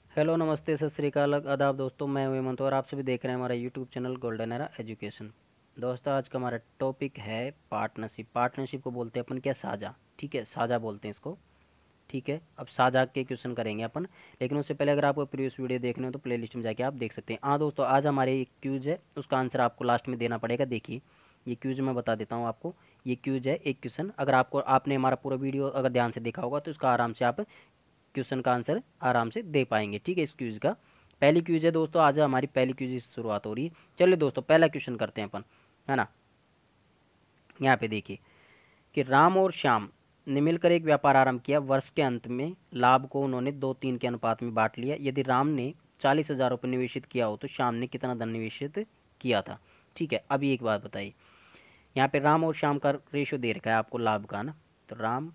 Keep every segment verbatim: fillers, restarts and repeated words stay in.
Hello, नमस्ते, सत श्री अकाल, आदाब दोस्तों। मैं हूं हेमंत और आप सभी देख रहे हैं हमारा YouTube channel Golden Era Education. दोस्तों, आज का हमारा टॉपिक है पार्टनरशिप। पार्टनरशिप को बोलते हैं अपन क्या, साझा। ठीक है, साझा बोलते हैं इसको। ठीक है, अब साझा के क्वेश्चन करेंगे अपन। लेकिन उससे पहले अगर आपको प्रीवियस वीडियो देखने हो तो प्ले लिस्ट में जाके आप देख सकते हैं। हाँ दोस्तों, आज हमारे एक क्यूज है, उसका आंसर आपको लास्ट में देना पड़ेगा। देखिए, ये क्यूज मैं बता देता हूँ आपको। ये क्यूज है, एक क्वेश्चन। अगर आपको आपने हमारा पूरा वीडियो अगर ध्यान से देखा होगा तो इसका आराम से आप क्वेश्चन का आंसर आराम से दे पाएंगे। ठीक है, इस क्यूज का पहली क्यूज है दोस्तों। आज हमारी पहली क्यूज की शुरुआत हो रही है। चलिए दोस्तों, पहला क्वेश्चन करते हैं अपन, है ना। यहाँ पे देखिए कि राम और श्याम ने मिलकर एक व्यापार आरंभ किया। वर्ष के अंत में लाभ को उन्होंने दो तीन के अनुपात में बांट लिया। यदि राम ने चालीस हजार रुपये निवेशित किया हो तो श्याम ने कितना धन निवेशित किया था। ठीक है, अभी एक बात बताइए, यहाँ पे राम और श्याम का रेशो दे रखा है आपको लाभ का ना। तो राम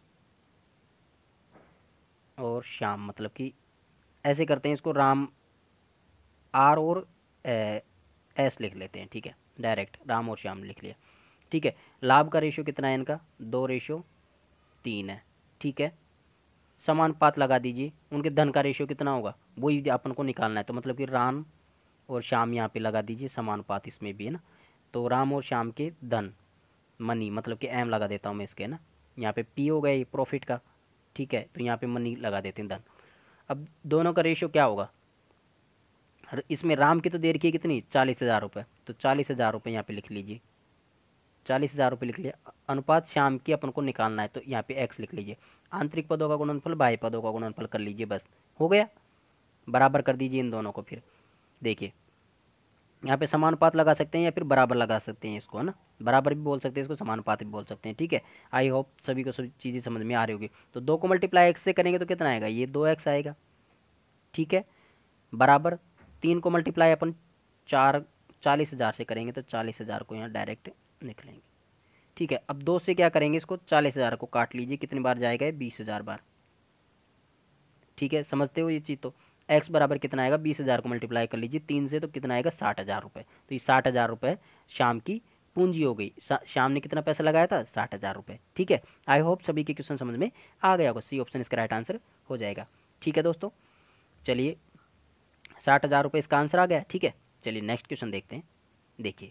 और श्याम मतलब कि ऐसे करते हैं इसको, राम आर और एस लिख लेते हैं। ठीक है, डायरेक्ट राम और श्याम लिख लिया। ठीक है, लाभ का रेशियो कितना है इनका, दो रेशियो तीन है। ठीक है, समानुपात लगा दीजिए। उनके धन का रेशियो कितना होगा वही अपन को निकालना है। तो मतलब कि राम और श्याम यहाँ पे लगा दीजिए, समानुपात इसमें भी है ना। तो राम और श्याम के धन, मनी मतलब कि एम लगा देता हूँ मैं इसके ना। यहाँ पे पी हो गया प्रॉफिट का। ठीक है, तो यहाँ पे मनी लगा देते हैं, धन। अब दोनों का रेशियो क्या होगा, इसमें राम की तो देर की कितनी, चालीस हजार रुपये। तो चालीस हजार रुपये यहाँ पे लिख लीजिए, चालीस हजार रुपये लिख लिया। अनुपात श्याम की अपन को निकालना है, तो यहाँ पे एक्स लिख लीजिए। आंतरिक पदों का गुणनफल बाह्य पदों का गुणनफल कर लीजिए, बस हो गया। बराबर कर दीजिए इन दोनों को। फिर देखिए, यहाँ पे समानुपात लगा सकते हैं या फिर बराबर लगा सकते हैं इसको, है ना। बराबर भी बोल सकते हैं इसको, समानुपात भी बोल सकते हैं। ठीक है, आई होप सभी को सभी चीज़ें समझ में आ रही होगी। तो दो को मल्टीप्लाई एक्स से करेंगे तो कितना आएगा, ये दो एक्स आएगा। ठीक है, बराबर तीन को मल्टीप्लाई अपन चार चालीस हज़ार से करेंगे तो चालीस हज़ार को यहाँ डायरेक्ट लिख लेंगे। ठीक है, अब दो से क्या करेंगे, इसको चालीस हज़ार को काट लीजिए, कितनी बार जाएगा, बीस हज़ार बार। ठीक है, समझते हो ये चीज़। तो एक्स बराबर कितना आएगा, बीस हज़ार को मल्टीप्लाई कर लीजिए तीन से तो कितना आएगा, साठ हज़ार रुपये। तो ये साठ हज़ार रुपये शाम की पूंजी हो गई। शाम ने कितना पैसा लगाया था, साठ हज़ार रुपये। ठीक है, आई होप सभी के क्वेश्चन समझ में आ गया होगा। सी ऑप्शन इसका राइट आंसर हो जाएगा। ठीक है दोस्तों, चलिए, साठ हज़ार रुपये इसका आंसर आ गया। ठीक है, चलिए नेक्स्ट क्वेश्चन देखते हैं। देखिए,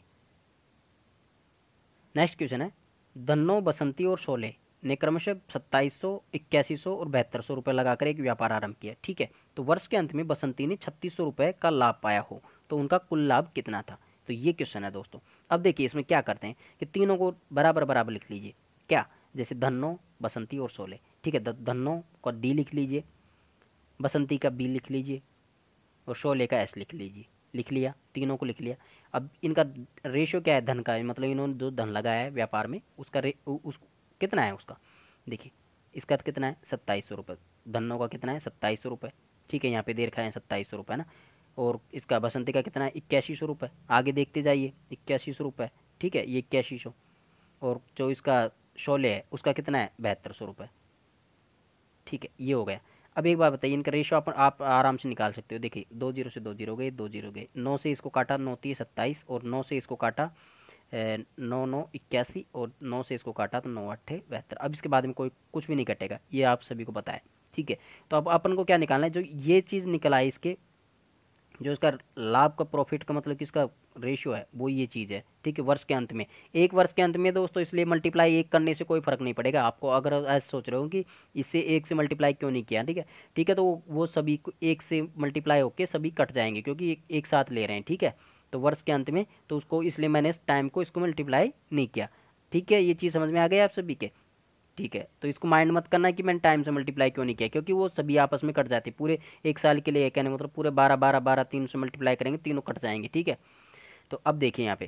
नेक्स्ट क्वेश्चन है, धन्नो, बसंती और शोले ने क्रमशः सत्ताईस सौ, इक्यासी सौ और बहत्तर सौ रुपये लगाकर एक व्यापार आरंभ किया। ठीक है, तो वर्ष के अंत में बसंती ने छत्तीस सौ रुपये का लाभ पाया हो तो उनका कुल लाभ कितना था। तो ये क्वेश्चन है दोस्तों। अब देखिए, इसमें क्या करते हैं कि तीनों को बराबर बराबर लिख लीजिए। क्या, जैसे धन्नो, बसंती और शोले। ठीक है, धन्नो का डी लिख लीजिए, बसंती का बी लिख लीजिए और शोले का एस लिख लीजिए। लिख लिया, तीनों को लिख लिया। अब इनका रेशियो क्या है धन का, मतलब इन्होंने जो धन लगाया है व्यापार में उसका रे उ, उस कितना है उसका। देखिए, इसका तो कितना है, सत्ताईस सौ रुपये। धनों का कितना है, सत्ताईस सौ रुपये। ठीक है, यहाँ पे दे रखा है सत्ताईस सौ रुपये ना। और इसका बसंती का कितना है, इक्यासी सौ रुपये। आगे देखते जाइए, इक्यासी सौ रुपये। ठीक है, ये इक्यासी सौ। और जो इसका शोले है उसका कितना है, बहत्तर सौ रुपये। ठीक है, ये हो गया। अब एक बात बताइए, इनका रेशो आप आप आराम से निकाल सकते हो। देखिए, दो जीरो से दो जीरो गए, दो जीरो गए, नौ से इसको काटा, नौ तीस सत्ताईस, और नौ से इसको काटा, नौ नौ इक्यासी, और नौ से इसको काटा तो नौ अट्ठे बहत्तर। अब इसके बाद में कोई कुछ भी नहीं कटेगा, ये आप सभी को पता है। ठीक है, तो अब अपन को क्या निकालना है, जो ये चीज़ निकल आई इसके, जो इसका लाभ का, प्रॉफिट का मतलब कि इसका रेशियो है, वो ये चीज़ है। ठीक है, वर्ष के अंत में, एक वर्ष के अंत में दोस्तों, इसलिए मल्टीप्लाई एक करने से कोई फर्क नहीं पड़ेगा आपको। अगर ऐसे सोच रहे हो कि इससे एक से मल्टीप्लाई क्यों नहीं किया, ठीक है। ठीक है, तो वो सभी को एक से मल्टीप्लाई होके सभी कट जाएंगे क्योंकि एक, एक साथ ले रहे हैं। ठीक है, तो वर्ष के अंत में, तो उसको इसलिए मैंने इस टाइम को इसको मल्टीप्लाई नहीं किया। ठीक है, ये चीज़ समझ में आ गई आप सभी के। ठीक है, तो इसको माइंड मत करना कि मैंने टाइम से मल्टीप्लाई क्यों नहीं किया, क्योंकि वो सभी आपस में कट जाते हैं। पूरे एक साल के लिए कहने मतलब पूरे बारह बारह बारह तीन से मल्टीप्लाई करेंगे, तीनों कट जाएंगे। ठीक है, तो अब देखिए यहाँ पे,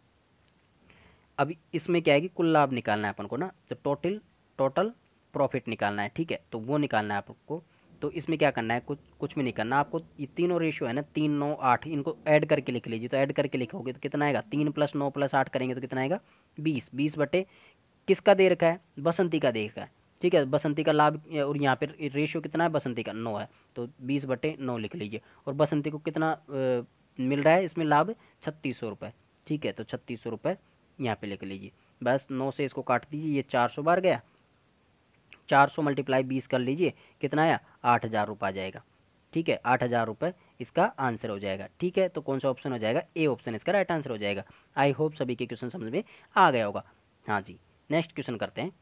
अब इसमें क्या है कि कुल लाभ निकालना है अपन को ना, तो टोटल टोटल प्रॉफिट निकालना है। ठीक है, तो वो निकालना है आपको। तो इसमें क्या करना है, कुछ कुछ भी नहीं करना आपको। ये तीनों रेशियो है ना, तीन नौ आठ, इनको ऐड करके लिख लीजिए। तो ऐड करके लिखोगे तो कितना आएगा, तीन प्लस नौ प्लस आठ करेंगे तो कितना आएगा, बीस। बीस बटे किसका दे रखा है, बसंती का दे रखा है। ठीक है, बसंती का लाभ, और यहाँ पे रेशियो कितना है, बसंती का नौ है, तो बीस बटे नौ लिख लीजिए। और बसंती को कितना अ, मिल रहा है इसमें लाभ, छत्तीस सौ रुपये। ठीक है, तो छत्तीस सौ रुपये यहाँ पे लिख लीजिए। बस नौ से इसको काट दीजिए, ये चार सौ बार गया, चार सौ मल्टीप्लाई बीस कर लीजिए, कितना आया, आठ हज़ार रुपये आ जाएगा। ठीक है, आठ हज़ार रुपये इसका आंसर हो जाएगा। ठीक है, तो कौन सा ऑप्शन हो जाएगा? ए ऑप्शन इसका राइट आंसर हो जाएगा। आई होप सभी के क्वेश्चन समझ में आ गया होगा। हाँ जी, नेक्स्ट क्वेश्चन करते हैं।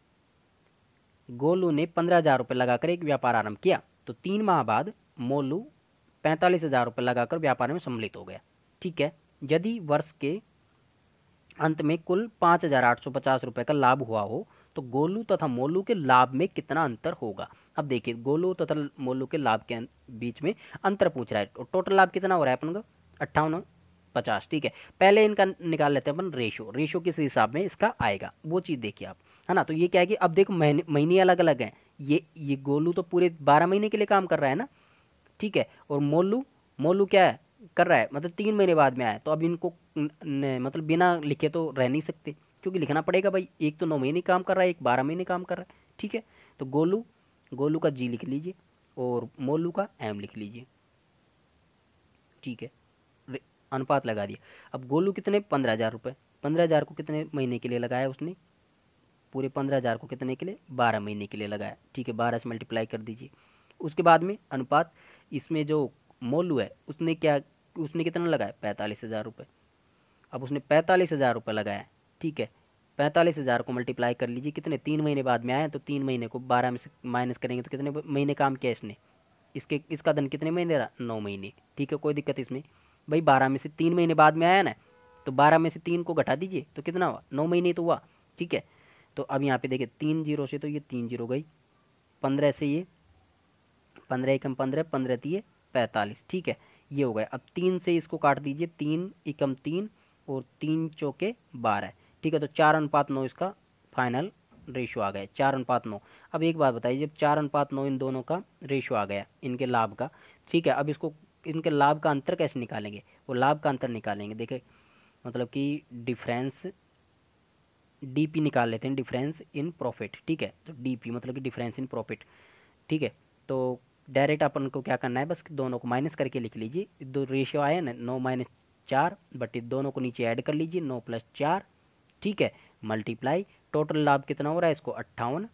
गोलू ने पंद्रह हजार रुपये लगाकर एक व्यापार आरंभ किया, तो तीन माह बाद मोलू पैंतालीस हजार रुपये लगाकर व्यापार में सम्मिलित हो गया। ठीक है, यदि वर्ष के अंत में कुल पाँच हजार आठ सौ पचास रुपये का लाभ हुआ हो, तो गोलू तथा मोलू के लाभ में कितना अंतर होगा? अब देखिए, गोलू तथा मोलू के लाभ के बीच में अंतर पूछ रहा है, तो टोटल लाभ कितना हो रहा है अपन का? अट्ठावन पचास। ठीक है, पहले इनका निकाल लेते हैं अपन रेशो। रेशो किस हिसाब में इसका आएगा वो चीज़ देखिए आप, है ना। तो ये क्या है कि अब देखो महीने महीने अलग अलग हैं। ये ये गोलू तो पूरे बारह महीने के लिए काम कर रहा है ना, ठीक है। और मोलू मोलू क्या है कर रहा है, मतलब तीन महीने बाद में आया, तो अब इनको न, न, मतलब बिना लिखे तो रह नहीं सकते, क्योंकि लिखना पड़ेगा भाई। एक तो नौ महीने काम कर रहा है, एक बारह महीने काम कर रहा है। ठीक है, तो गोलू गोलू का जी लिख लीजिए और मोलू का एम लिख लीजिए। ठीक है, रे- अनुपात लगा दिया। अब गोलू कितने? पंद्रह हजार रुपये। पंद्रह हजार को कितने महीने के लिए लगाया उसने? पूरे पंद्रह हजार को कितने के लिए? बारह महीने के लिए लगाया। ठीक है, बारह से मल्टीप्लाई कर दीजिए। उसके बाद में अनुपात, इसमें जो मोलू है उसने क्या, उसने कितना लगाया? पैंतालीस हजार रुपये। अब उसने पैंतालीस हजार रुपये लगाया। ठीक है, पैंतालीस हजार को मल्टीप्लाई कर लीजिए, कितने? तीन महीने बाद में आए, तो तीन महीने को बारह में से माइनस करेंगे तो कितने महीने काम किया इसने? इसके इसका धन कितने महीने रहा? नौ महीने। ठीक है, कोई दिक्कत इसमें? भाई बारह में से तीन महीने बाद में आया ना, तो बारह में से तीन को घटा दीजिए तो कितना हुआ? नौ महीने तो हुआ। ठीक है, तो अब यहाँ पे देखिए, तीन जीरो से तो ये तीन जीरो गई, पंद्रह से ये पंद्रह एकम पंद्रह, पंद्रह दिए पैंतालीस। ठीक है, ये हो गया। अब तीन से इसको काट दीजिए, तीन एकम तीन और तीन चौके बारह। ठीक है, तो चार अनुपात नौ इसका फाइनल रेशो आ गया, चार अनुपात नौ। अब एक बात बताइए, जब चार अनुपात नौ इन दोनों का रेशो आ गया इनके लाभ का, ठीक है, अब इसको इनके लाभ का अंतर कैसे निकालेंगे? वो लाभ का अंतर निकालेंगे, देखे मतलब कि डिफरेंस, डीपी निकाल लेते हैं, डिफरेंस इन प्रॉफिट। ठीक है, तो डीपी मतलब कि डिफरेंस इन प्रॉफिट। ठीक है, तो डायरेक्ट अपन को क्या करना है, बस दोनों को माइनस करके लिख लीजिए। दो रेशियो आया ना, नौ माइनस चार, बट दोनों को नीचे ऐड कर लीजिए, नौ प्लस चार। ठीक है, मल्टीप्लाई, टोटल लाभ कितना हो रहा है इसको? अट्ठावन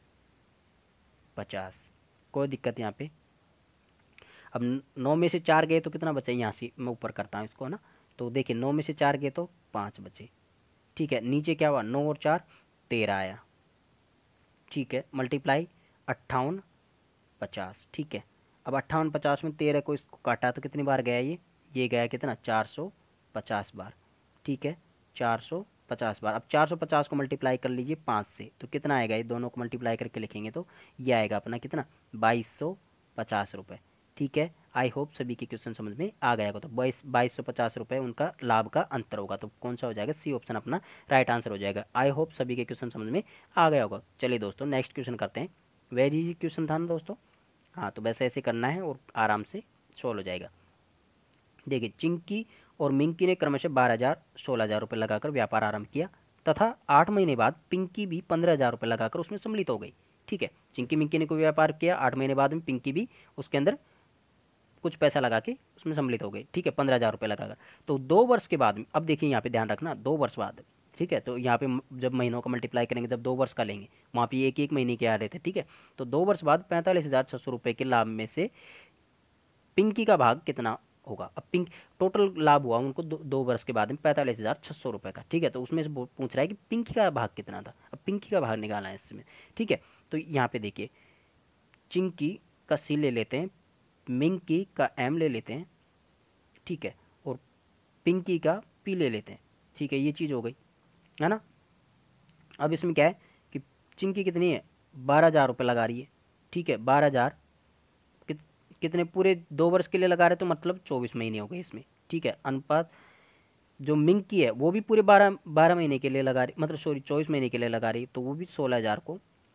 पचास। कोई दिक्कत यहाँ पे? अब नौ में से चार गए तो कितना बचा? यहाँ से मैं ऊपर करता हूँ इसको ना, तो देखिए नौ में से चार गए तो पाँच बचे। ठीक है, नीचे क्या हुआ? नौ और चार तेरह आया। ठीक है, मल्टीप्लाई अट्ठावन पचास। ठीक है, अब अट्ठावन पचास में तेरह को इसको काटा तो कितनी बार गया ये? ये गया कितना? चार सौ पचास बार। ठीक है, चार सौ पचास बार। अब चार सौ पचास को मल्टीप्लाई कर लीजिए पाँच से, तो कितना आएगा? ये दोनों को मल्टीप्लाई करके लिखेंगे तो ये आएगा अपना कितना? बाईस सौ पचास रुपये। ठीक है, आई होप सभी के क्वेश्चन समझ में आ गया होगा। तो बाईस बाईस सौ पचास रुपये उनका लाभ का अंतर होगा, तो कौन सा हो जाएगा? सी ऑप्शन अपना राइट आंसर हो जाएगा। आई होप सभी के क्वेश्चन समझ में आ गया होगा। चलिए दोस्तों, नेक्स्ट क्वेश्चन करते हैं। वेरी इजी क्वेश्चन था ना दोस्तों। हाँ, तो वैसे ऐसे करना है और आराम से सोल्व हो जाएगा। देखिए, चिंकी और मिंकी ने क्रमशः बारह हजार सोलह हजार रुपये लगाकर व्यापार आरंभ किया, तथा आठ महीने बाद पिंकी भी पंद्रह हजार रुपये लगाकर उसमें सम्मिलित हो गई। ठीक है, चिंकी मिंकी ने कोई व्यापार किया, आठ महीने बाद में पिंकी भी उसके अंदर कुछ पैसा लगा के उसमें सम्मिलित हो गई। ठीक है, पंद्रह हजार रुपये लगाकर। तो दो वर्ष के बाद, अब देखिए यहाँ पे ध्यान रखना, दो वर्ष बाद। ठीक है, तो यहाँ पे जब महीनों का मल्टीप्लाई करेंगे, जब दो वर्ष का लेंगे, वहाँ पे एक एक महीने के आ रहे थे। ठीक है, तो दो वर्ष बाद पैंतालीस हजार छः सौ रुपये के लाभ में से पिंकी का भाग कितना होगा? अब पिंक टोटल लाभ हुआ उनको दो, दो वर्ष के बाद में पैंतालीस हजार छः सौ रुपये का। ठीक है, तो उसमें से पूछ रहा है कि पिंकी का भाग कितना था। अब पिंकी का भाग निकालना है इसमें। ठीक है, तो यहाँ पे देखिए, चिंकी का सी ले लेते हैं, मिंकी का एम ले लेते हैं। ठीक है, और पिंकी का पी ले लेते हैं। ठीक है, ये चीज़ हो गई, है ना। अब इसमें क्या है कि चिंकी कितनी है? बारह हजार रुपये लगा रही है। ठीक है, बारह हजार कित, कितने पूरे दो वर्ष के लिए लगा रहे, तो मतलब चौबीस महीने हो गए इसमें। ठीक है, अनुपात जो मिंकी है वो भी पूरे बारह बारह महीने के लिए लगा रही, मतलब सॉरी चौबीस महीने के लिए लगा रही, तो वो भी सोलह हजार को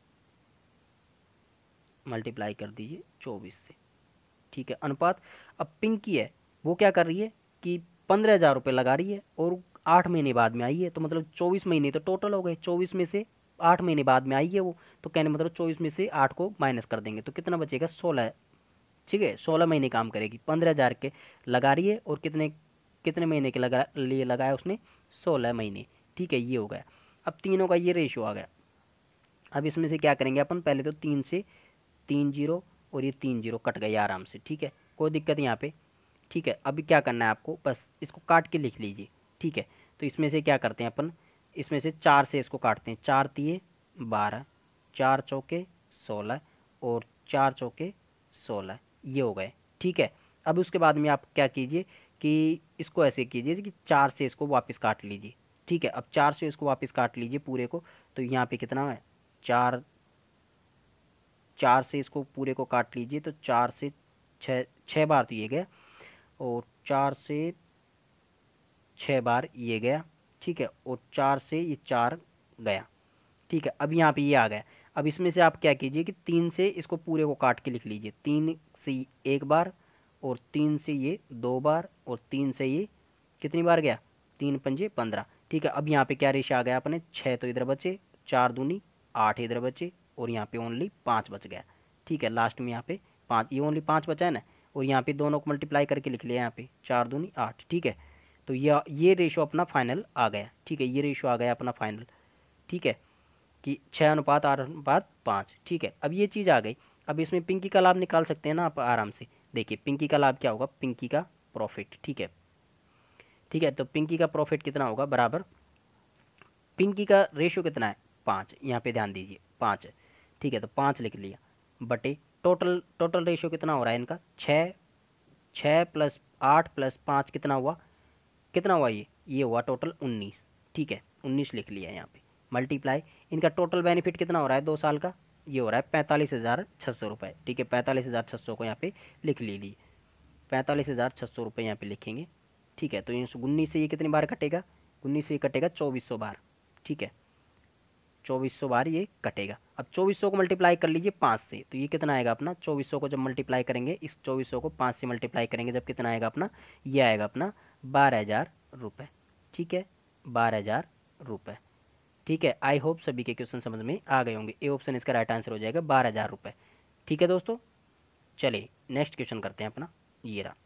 मल्टीप्लाई कर दीजिए चौबीस से। ठीक है, अनुपात अब पिंकी है वो क्या कर रही है कि पंद्रह हजार रुपये लगा रही है और आठ महीने बाद में आई है, तो मतलब चौबीस महीने तो टोटल हो गए, चौबीस में से आठ महीने बाद में आई है वो, तो कहने मतलब चौबीस में से आठ को माइनस कर देंगे तो कितना बचेगा? सोलह। ठीक है, सोलह महीने काम करेगी, पंद्रह हजार के लगा रही है और कितने कितने महीने के लगा लिए लगाया उसने? सोलह महीने। ठीक है, ये हो गया। अब तीनों का ये रेशियो आ गया। अब इसमें से क्या करेंगे अपन? पहले तो तीन से तीन जीरो और ये तीन जीरो कट गए आराम से, ठीक है, कोई दिक्कत यहाँ पे, ठीक है। अभी क्या करना है आपको, बस इसको काट के लिख लीजिए, ठीक है। तो इसमें से क्या करते हैं अपन, इसमें से चार से इसको काटते हैं, चार तिये बारह, चार चौके सोलह, और चार चौके सोलह, ये हो गए, ठीक है। अब उसके बाद में आप क्या कीजिए कि इसको ऐसे कीजिए कि चार से इसको वापस काट लीजिए, ठीक है। अब चार से इसको वापस काट लीजिए पूरे को, तो यहाँ पे कितना है, चार, चार से इसको पूरे को काट लीजिए, तो चार से छः, छः बार तो ये गया, और चार से छः बार ये गया, ठीक है, और चार से ये चार गया, ठीक है। अब यहाँ पे ये आ गया। अब इसमें से आप क्या कीजिए कि तीन से इसको पूरे को काट के लिख लीजिए, तीन से एक बार, और तीन से ये दो बार, और तीन से ये कितनी बार गया, तीन पंजे पंद्रह, ठीक है। अब यहाँ पे क्या रेशा आ गया अपने, छः तो इधर बचे, चार दूनी आठ इधर बचे, और यहाँ पे ओनली पाँच बच गया, ठीक है। लास्ट में यहाँ पे पाँच, ये ओनली पाँच बचा है ना, और यहाँ पे दोनों को मल्टीप्लाई करके लिख लिया यहाँ पे, चार दूनी आठ, ठीक है। तो ये ये रेशो अपना फाइनल आ गया, ठीक है, ये रेशो आ गया अपना फाइनल, ठीक है, कि छः अनुपात आठ अनुपात पाँच, ठीक है। अब ये चीज़ आ गई। अब इसमें पिंकी का लाभ निकाल सकते हैं ना आप आराम से, देखिए पिंकी का लाभ क्या होगा, पिंकी का प्रॉफिट, ठीक है, ठीक है। तो पिंकी का प्रॉफिट कितना होगा, बराबर पिंकी का रेशो कितना है, पाँच, यहाँ पे ध्यान दीजिए पाँच है, ठीक है। तो पाँच लिख लिया, बटे टोटल, टोटल रेशो कितना हो रहा है इनका, छः, छः प्लस आठ प्लस पाँच कितना हुआ, कितना हुआ ये ये हुआ टोटल उन्नीस, ठीक है, उन्नीस लिख लिया यहाँ पे, मल्टीप्लाई इनका टोटल बेनिफिट कितना हो रहा है दो साल का, ये हो रहा है पैंतालीस हज़ार छः सौ रुपये, ठीक है। पैंतालीस हज़ार छः सौ को यहाँ पे लिख लीजिए, पैंतालीस हज़ार छः सौ रुपये यहाँ पे लिखेंगे, ठीक है। तो ये उन्नीस से ये कितनी बार कटेगा, उन्नीस से ये कटेगा चौबीस सौ बार, ठीक है, चौबीस सौ बार ये कटेगा। अब चौबीस सौ को मल्टीप्लाई कर लीजिए पाँच से, तो ये कितना आएगा अपना, चौबीस सौ को जब मल्टीप्लाई करेंगे, इस चौबीस सौ को पाँच से मल्टीप्लाई करेंगे जब कितना आएगा अपना, ये आएगा अपना बारह हज़ार रुपये, ठीक है, बारह हज़ार रुपये, ठीक है। आई होप सभी के क्वेश्चन समझ में आ गए होंगे, ए ऑप्शन इसका राइट आंसर हो जाएगा बारह हज़ार रुपये, ठीक है दोस्तों। चलिए नेक्स्ट क्वेश्चन करते हैं अपना, ये रहा।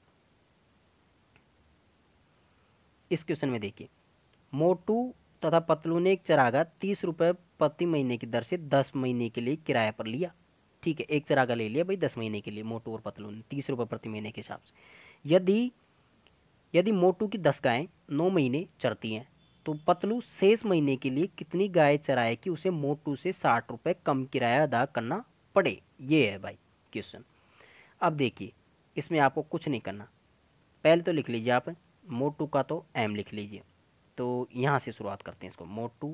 इस क्वेश्चन में देखिए, मोटू तथा पतलू ने एक चरागा तीस रुपये प्रति महीने की दर से दस महीने के लिए किराए पर लिया, ठीक है, एक चरागा ले लिया भाई दस महीने के लिए, मोटू और पतलू ने तीस रुपये प्रति महीने के हिसाब से। यदि यदि मोटू की दस गायें नौ महीने चरती हैं, तो पतलू शेष महीने के लिए कितनी गाय चराए कि उसे मोटू से साठ रुपये कम किराया अदा करना पड़े, ये है भाई क्वेश्चन। अब देखिए इसमें आपको कुछ नहीं करना, पहले तो लिख लीजिए आप मोटू का, तो एम लिख लीजिए, तो यहाँ से शुरुआत करते हैं इसको, मोटू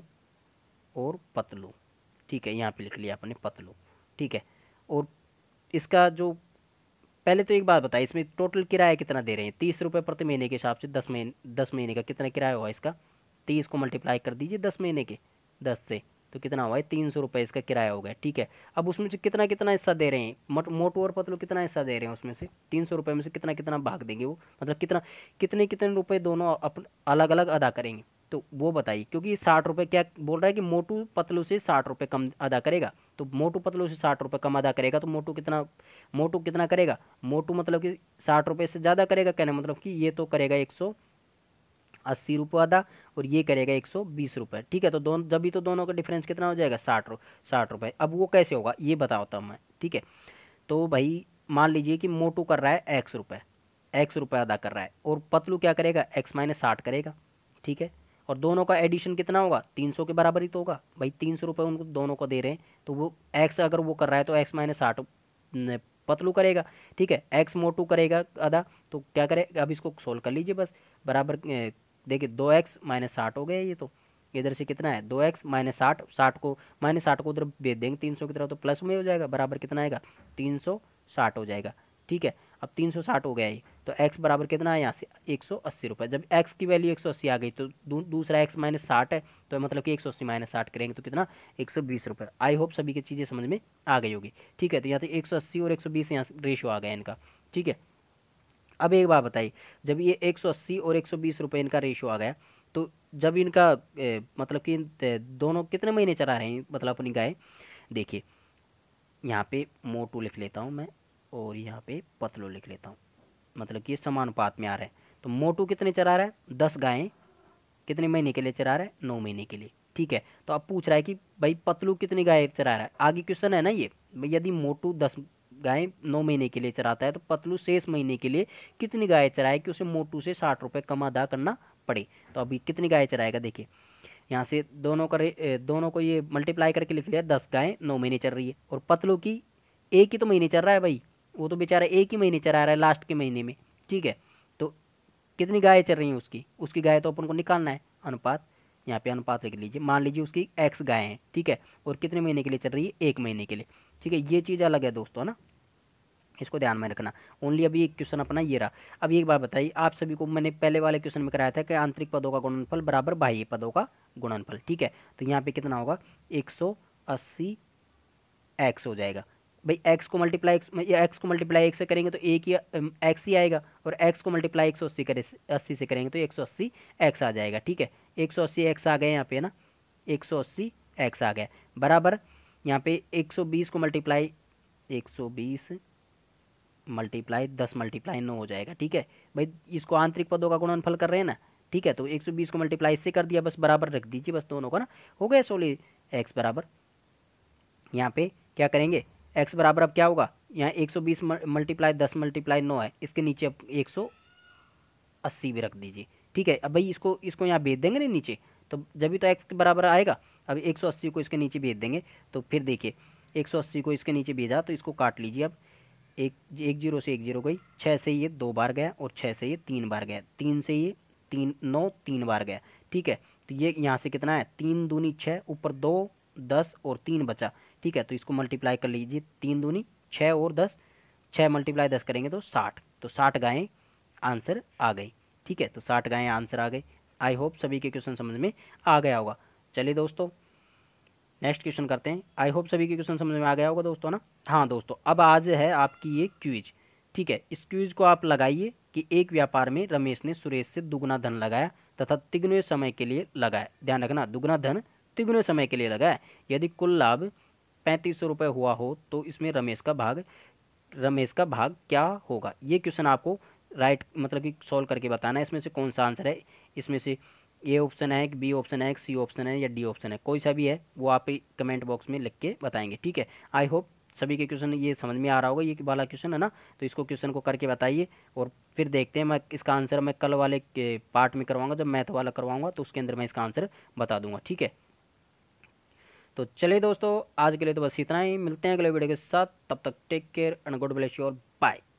और पतलू, ठीक है, यहाँ पे लिख लिया आपने पतलू, ठीक है। और इसका जो, पहले तो एक बात बताइए, इसमें टोटल किराया कितना दे रहे हैं, तीस रुपये प्रति महीने के हिसाब से, दस महीने दस महीने का कितना किराया हुआ इसका, तीस को मल्टीप्लाई कर दीजिए दस महीने के, दस से, तो कितना हुआ है, तीन सौ रुपये इसका किराया हो गया, ठीक है। अब उसमें से कितना कितना हिस्सा दे रहे हैं, मट मोटू और पतलू कितना हिस्सा दे रहे हैं उसमें से, तीन सौ रुपये में से कितना कितना भाग देंगे वो, मतलब कितना, कितने कितने रुपये दोनों अपन अलग अलग अदा करेंगे, तो वो बताइए। क्योंकि साठ रुपये क्या बोल रहा है कि मोटू पतलू से साठ रुपये कम अदा करेगा, तो मोटू पतलू से साठ रुपये कम अदा करेगा, तो मोटू कितना, मोटू कितना करेगा, मोटू मतलब कि साठ रुपये से ज़्यादा करेगा, कहने मतलब कि ये तो करेगा एक सौ अस्सी रुपये अदा, और ये करेगा एक सौ बीस रुपये, ठीक है। तो दोनों, जब भी तो दोनों का डिफरेंस कितना हो जाएगा, साठ रु साठ रुपये। अब वो कैसे होगा ये बताता हूँ मैं, ठीक है। तो भाई मान लीजिए कि मोटू कर रहा है एक्स रुपये, एक्स रुपये अदा कर रहा है, और पतलू क्या करेगा, एक्स माइनस साठ करेगा, ठीक है। और दोनों का एडिशन कितना होगा, तीन सौ के बराबर ही तो होगा भाई, तीन सौ रुपये उनको दोनों को दे रहे हैं, तो वो एक्स अगर वो कर रहा है तो एक्स माइनस साठ पतलू करेगा, ठीक है, एक्स मोटू करेगा अदा, तो क्या करेगा, अब इसको सोल्व कर लीजिए बस, बराबर देखिए दो एक्स माइनस साठ हो गया, ये तो इधर से कितना है, दो एक्स माइनस साठ, साठ को माइनस साठ को उधर भेज देंगे तीन सौ की तरफ, तो प्लस में हो जाएगा, बराबर कितना आएगा, तीन सौ साठ हो जाएगा, ठीक है। अब तीन सौ साठ हो गया ये, तो x बराबर कितना है यहाँ से एक सौ अस्सी रुपये, जब x की वैल्यू एक सौ अस्सी आ गई, तो दू, दूसरा x माइनस साठ है, तो मतलब कि एक सौ अस्सी माइनस साठ करेंगे तो कितना, एक सौ बीस रुपये। आई होप सभी की चीज़ें समझ में आ गई होगी, ठीक है। तो यहाँ से एक सौ अस्सी और एक सौ बीस यहाँ रेशो आ गया इनका, ठीक है। अब एक बात बताइए, जब ये एक सौ अस्सी और एक सौ बीस रुपये इनका रेशो आ गया, तो जब इनका ए, मतलब कि दोनों कितने महीने चला रहे हैं मतलब अपनी गाय, देखिए यहाँ पे मोटू लिख लेता हूँ मैं, और यहाँ पे पतलू लिख लेता हूँ, मतलब कि ये समानुपात में आ रहा है। तो मोटू कितने चरा रहा है, दस गायें कितने महीने के लिए चरा रहा है, नौ महीने के लिए, ठीक है। तो अब पूछ रहा है कि भाई पतलू कितनी गाय चरा रहा है, आगे क्वेश्चन है ना ये, यदि मोटू दस गाय नौ महीने के लिए चराता है तो पतलू शेष महीने के लिए कितनी गाय चराए कि उसे मोटू से साठ रुपये कम अदा करना पड़े। तो अभी कितनी गाय चराएगा, देखिए यहाँ से दोनों का दोनों को ये मल्टीप्लाई करके लिख लिया, दस गायें नौ महीने चल रही है, और पतलू की एक ही तो महीने चल रहा है भाई, वो तो बेचारा एक ही महीने चरा रहा है लास्ट के महीने में, ठीक है। तो कितनी गायें चल रही हैं उसकी उसकी गाय तो अपन को निकालना है, अनुपात, यहाँ पे अनुपात लिख लीजिए, मान लीजिए उसकी एक्स गाय है, ठीक है, और कितने महीने के लिए चल रही है, एक महीने के लिए, ठीक है। ये चीज़ अलग है दोस्तों ना, इसको ध्यान में रखना। ओनली अभी एक क्वेश्चन अपना ये रहा। अब एक बात बताइए, आप सभी को मैंने पहले वाले क्वेश्चन में कराया था कि आंतरिक पदों का गुणनफल बराबर बाह्य पदों का गुणनफल, ठीक है। तो यहाँ पे कितना होगा, एक सौ अस्सी एक्स हो जाएगा भाई, एक्स को मल्टीप्लाई एक्स को मल्टीप्लाई एक से करेंगे तो एक ही एक्स ही आएगा, और एक्स को मल्टीप्लाई एक सौ अस्सी करे अस्सी से करेंगे तो एक सौ अस्सी एक्स आ जाएगा, ठीक है। एक सौ अस्सी एक्स आ गए यहाँ पे ना, एक सौ अस्सी एक्स आ गया, बराबर यहाँ पे एक सौ बीस को मल्टीप्लाई एक सौ बीस मल्टीप्लाई दस मल्टीप्लाई नौ हो जाएगा, ठीक है भाई। इसको आंतरिक पदों का गुणनफल कर रहे हैं ना, ठीक है। तो एक सौ बीस को मल्टीप्लाई इससे कर दिया, बस बराबर रख दीजिए बस दोनों का ना, हो गया सोलह एक्स बराबर। यहाँ पे क्या करेंगे, एक्स बराबर अब क्या होगा, यहाँ एक सौ बीस मल्टीप्लाई दस मल्टीप्लाई नौ है, इसके नीचे अब एक सौ अस्सी भी रख दीजिए, ठीक है। अब भाई इसको इसको यहाँ भेज देंगे ना नीचे, तो जब भी तो एक्स के बराबर आएगा। अब एक सौ अस्सी को इसके नीचे भेज देंगे, तो फिर देखिए एक सौ अस्सी को इसके नीचे भेजा तो इसको काट लीजिए। अब एक एक जीरो से एक जीरो गई, छः से ये दो बार गया, और छः से ये तीन बार गया, तीन से ये तीन नौ तीन बार गया, ठीक है। तो ये यहाँ से कितना है, तीन दूनी छः, ऊपर दो दस और तीन बचा, ठीक है। तो इसको मल्टीप्लाई कर लीजिए, तीन दूनी छः और दस, छः मल्टीप्लाई दस करेंगे तो साठ, तो साठ गायें आंसर आ गई, ठीक है। तो साठ गायें आंसर आ गई। आई होप सभी के क्वेश्चन समझ में आ गया होगा। चलिए दोस्तों नेक्स्ट क्वेश्चन करते हैं। आई होप सभी के क्वेश्चन समझ में आ गया होगा दोस्तों ना। हाँ दोस्तों, अब आज है आपकी ये क्विज, ठीक है। इस क्विज को आप लगाइए कि एक व्यापार में रमेश ने सुरेश से दुगना धन लगाया तथा तिगुने समय के लिए लगाया। ध्यान रखना, दुगना धन तिगुने समय के लिए लगाया। यदि कुल लाभ पैंतीस सौ रुपये हुआ हो तो इसमें रमेश का भाग रमेश का भाग क्या होगा। ये क्वेश्चन आपको राइट मतलब कि सॉल्व करके बताना है, इसमें से कौन सा आंसर है। इसमें से ए ऑप्शन है, बी ऑप्शन है, सी ऑप्शन है या डी ऑप्शन है, कोई सा भी है वो आप कमेंट बॉक्स में लिख के बताएंगे, ठीक है। आई होप सभी के क्वेश्चन ये समझ में आ रहा होगा, ये वाला क्वेश्चन है ना। तो इसको क्वेश्चन को करके बताइए, और फिर देखते हैं मैं इसका आंसर मैं कल वाले के पार्ट में करवाऊंगा, जब मैथ वाला करवाऊंगा तो उसके अंदर मैं इसका आंसर बता दूंगा, ठीक है। तो चलिए दोस्तों आज के लिए तो बस इतना ही, मिलते हैं अगले वीडियो के साथ, तब तक take care and God bless you और बाय।